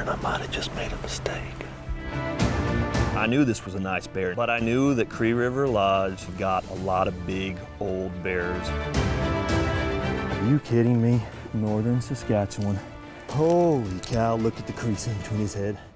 and I might have just made a mistake. I knew this was a nice bear, but I knew that Cree River Lodge got a lot of big old bears. Are you kidding me? Northern Saskatchewan. Holy cow, look at the crease in between his head.